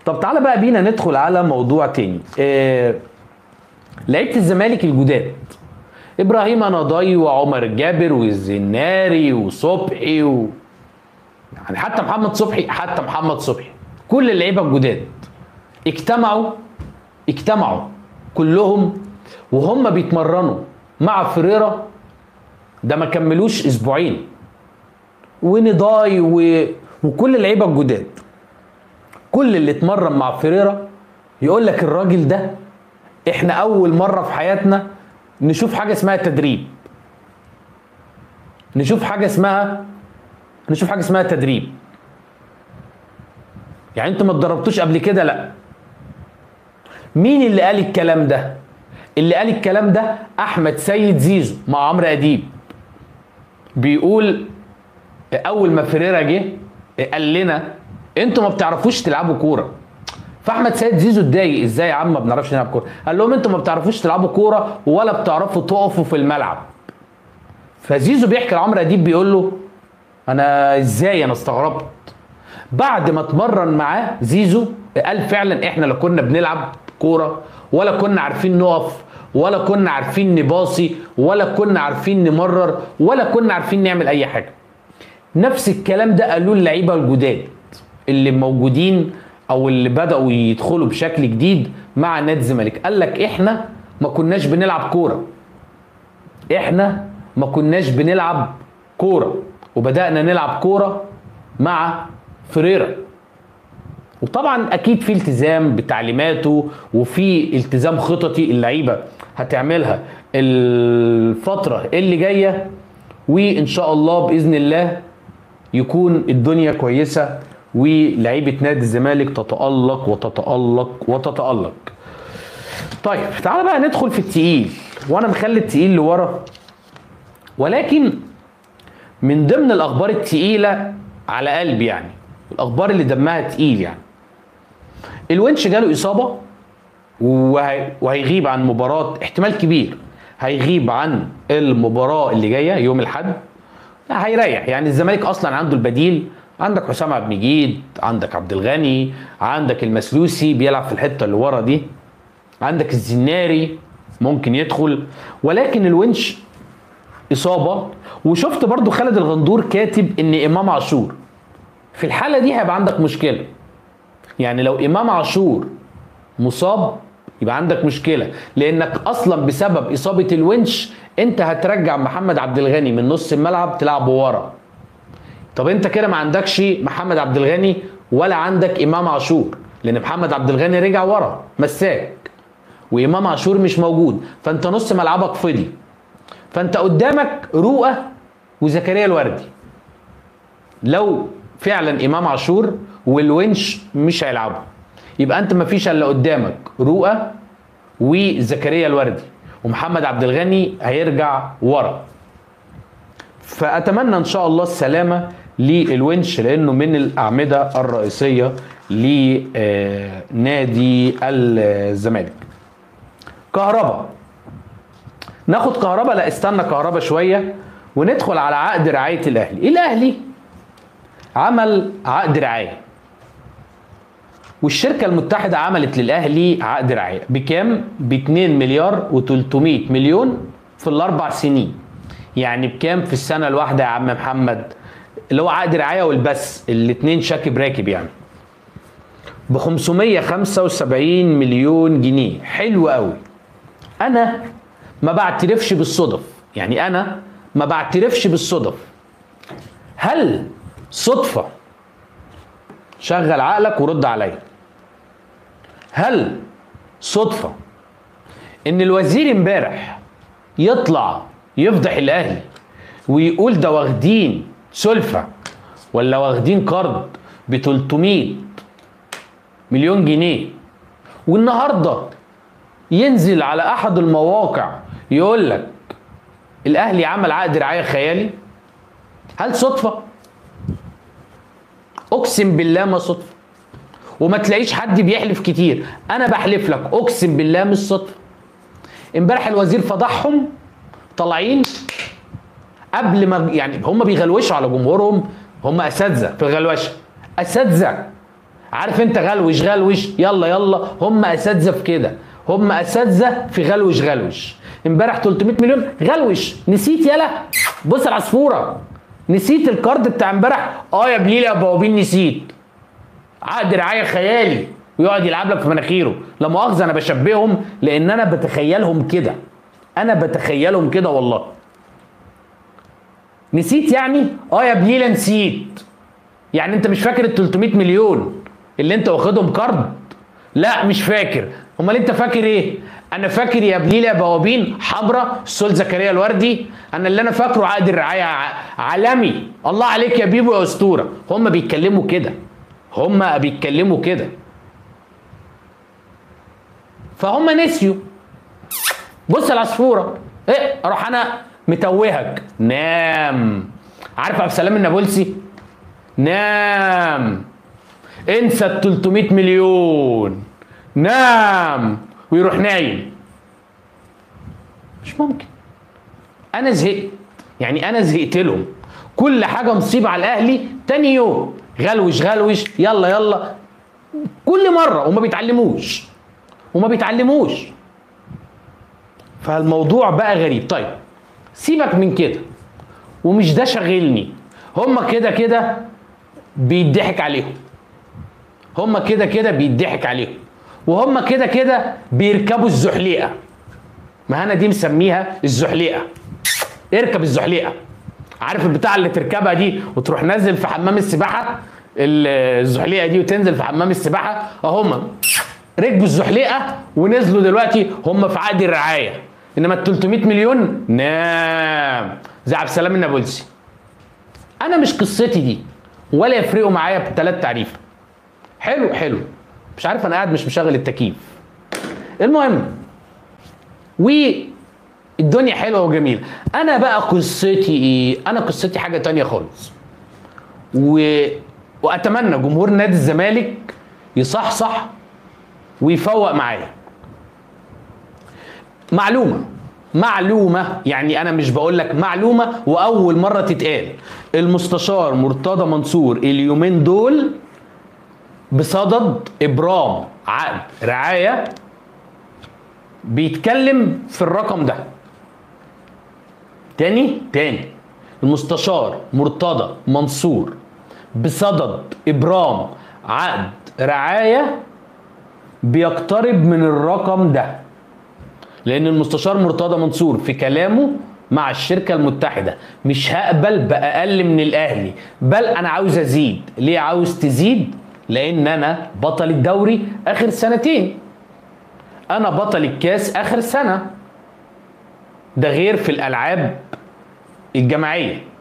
طب تعالى بقى بينا ندخل على موضوع تاني. لعيبه الزمالك الجداد، ابراهيم نضاي وعمر جابر والزناري وصبحي يعني حتى محمد صبحي كل اللعيبه الجداد اجتمعوا كلهم وهم بيتمرنوا مع فريرة. ده ما كملوش اسبوعين، ونضاي وكل اللعيبه الجداد، كل اللي اتمرن مع فريرة يقول لك الراجل ده احنا اول مره في حياتنا نشوف حاجه اسمها تدريب، نشوف حاجه اسمها تدريب. يعني انتوا ما اتدربتوش قبل كده؟ لا. مين اللي قال الكلام ده؟ اللي قال الكلام ده احمد سيد زيزو مع عمرو اديب. بيقول اول ما فريرة جه قال لنا انتوا ما بتعرفوش تلعبوا كوره. فاحمد سيد زيزو اتضايق، ازاي يا عم ما بنعرفش نلعب كوره؟ قال لهم انتوا ما بتعرفوش تلعبوا كوره ولا بتعرفوا تقفوا في الملعب. فزيزو بيحكي لعمرو اديب بيقول له انا ازاي؟ انا استغربت. بعد ما اتمرن معاه زيزو قال فعلا احنا لا كنا بنلعب كوره ولا كنا عارفين نقف ولا كنا عارفين نباصي ولا كنا عارفين نمرر ولا كنا عارفين نعمل اي حاجه. نفس الكلام ده قالوه اللعيبه الجداد اللي موجودين او اللي بداوا يدخلوا بشكل جديد مع نادي الزمالك. قال لك احنا ما كناش بنلعب كوره، وبدانا نلعب كوره مع فريرة. وطبعا اكيد في التزام بتعليماته وفي التزام خططي اللعيبه هتعملها الفتره اللي جايه، وان شاء الله باذن الله يكون الدنيا كويسه ولعيبه نادي الزمالك تتالق وتتالق. طيب تعالى بقى ندخل في التقيل، وانا مخلي التقيل لورا، ولكن من ضمن الاخبار التقيله على قلبي، يعني الاخبار اللي دمها تقيل، يعني الونش جاله اصابه وهيغيب عن مباراه، احتمال كبير هيغيب عن المباراه اللي جايه يوم الاحد. هيريح، يعني الزمالك اصلا عنده البديل، عندك حسام عبد المجيد، عندك عبد الغني، عندك المسلوسي بيلعب في الحته اللي ورا دي، عندك الزناري ممكن يدخل، ولكن الونش اصابه. وشفت برضو خالد الغندور كاتب ان امام عاشور في الحاله دي هيبقى عندك مشكله. يعني لو امام عاشور مصاب يبقى عندك مشكله، لانك اصلا بسبب اصابه الونش انت هترجع محمد عبد الغني من نص الملعب تلعبه ورا. طب انت كده ما عندكش محمد عبد الغني ولا عندك امام عاشور، لان محمد عبد الغني رجع ورا مساك وامام عاشور مش موجود، فانت نص ملعبك فضي. فانت قدامك رؤى وزكريا الوردي. لو فعلا امام عاشور والونش مش هيلعبوا يبقى انت ما فيش الا قدامك رؤى وزكريا الوردي، ومحمد عبد الغني هيرجع ورا. فاتمنى ان شاء الله السلامه للونش، لانه من الاعمده الرئيسيه لنادي الزمالك. كهربا، ناخد كهربا، لا استنى كهربا شويه وندخل على عقد رعايه الاهلي. الاهلي عمل عقد رعايه، والشركه المتحده عملت للاهلي عقد رعايه بكام؟ ب 2 مليار و300 مليون في الاربع سنين. يعني بكام في السنه الواحده يا عم محمد؟ اللي هو عقد رعايه والبث الاثنين شاكب راكب، يعني ب 575 مليون جنيه. حلو قوي. انا ما بعترفش بالصدف، يعني انا ما بعترفش بالصدف. هل صدفه؟ شغل عقلك ورد عليا. هل صدفه ان الوزير امبارح يطلع يفضح الاهلي ويقول ده واخدين سلفه ولا واخدين قرض ب 300 مليون جنيه، والنهارده ينزل على احد المواقع يقول لك الاهلي عمل عقد رعايه خيالي؟ هل صدفه؟ اقسم بالله ما صدفه، وما تلاقيش حد بيحلف كتير. انا بحلف لك اقسم بالله مش صدفه. امبارح الوزير فضحهم طالعين قبل ما، يعني هم بيغلوشوا على جمهورهم، هم اساتذه في الغلوشه، اساتذه عارف انت غلوش غلوش يلا يلا، هم اساتذه في كده، هم اساتذه في غلوش غلوش. امبارح 300 مليون غلوش، نسيت يالا؟ بص العصفوره، نسيت الكارد بتاع امبارح؟ يا بليل يا بوابين نسيت. عقد رعايه خيالي ويقعد يلعب لك في مناخيره. لا مؤاخذه انا بشبههم لان انا بتخيلهم كده، انا بتخيلهم كده والله. نسيت يعني؟ يا بليله نسيت. يعني انت مش فاكر ال 300 مليون اللي انت واخدهم كارد؟ لا مش فاكر. امال انت فاكر ايه؟ انا فاكر يا بليله يا بوابين حمراء السول زكريا الوردي. انا اللي انا فاكره عقد الرعايه عالمي. الله عليك يا بيبو يا اسطوره. هم بيتكلموا كده، هم بيتكلموا كده، فهم نسيوا. بص العصفوره ايه، اروح انا متوهك. نام. عارف عبد السلام النابلسي؟ نام، انسى ال 300 مليون، نام، ويروح نايم. مش ممكن. انا زهقت، يعني انا زهقت لهم. كل حاجه مصيبه على الاهلي، تاني يوم غلوش غلوش يلا يلا كل مره، وما بيتعلموش وما بيتعلموش. فالموضوع بقى غريب. طيب سيبك من كده، ومش ده شاغلني. هما كده كده بيضحك عليهم، هما كده كده بيضحك عليهم، وهما كده كده بيركبوا الزحليقه. ما انا دي مسميها الزحليقه. اركب الزحليقه. عارف البتاع اللي تركبها دي وتروح نازل في حمام السباحه؟ الزحليقه دي وتنزل في حمام السباحه. هم ركبوا الزحليقه ونزلوا دلوقتي هم في عقد الرعايه. انما ال 300 مليون نام زي عبد السلام النابلسي. انا مش قصتي دي، ولا يفرقوا معايا بثلاث تعريفه. حلو حلو. مش عارف انا قاعد مش مشغل التكييف. المهم، والدنيا حلوه وجميله. انا بقى قصتي ايه؟ انا قصتي حاجه تانية خالص. واتمنى جمهور نادي الزمالك يصحصح ويفوق معايا. معلومه يعني انا مش بقول لك معلومه واول مره تتقال. المستشار مرتضى منصور اليومين دول بصدد ابرام عقد رعايه بيتكلم في الرقم ده. تاني المستشار مرتضى منصور بصدد ابرام عقد رعايه بيقترب من الرقم ده، لان المستشار مرتضى منصور في كلامه مع الشركه المتحده مش هقبل باقل من الاهلي، بل انا عاوز ازيد. ليه عاوز تزيد؟ لان انا بطل الدوري اخر سنتين، انا بطل الكاس اخر سنه، ده غير في الالعاب الجماعيه.